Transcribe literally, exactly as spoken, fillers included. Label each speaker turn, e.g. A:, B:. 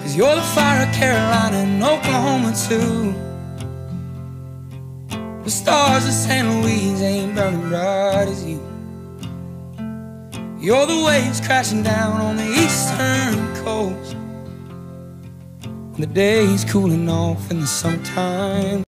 A: 'Cause you're the fire of Carolina and Oklahoma too. The stars of Saint Louis ain't burning bright as you. You're the waves crashing down on the eastern coast, when the day's cooling off in the summertime.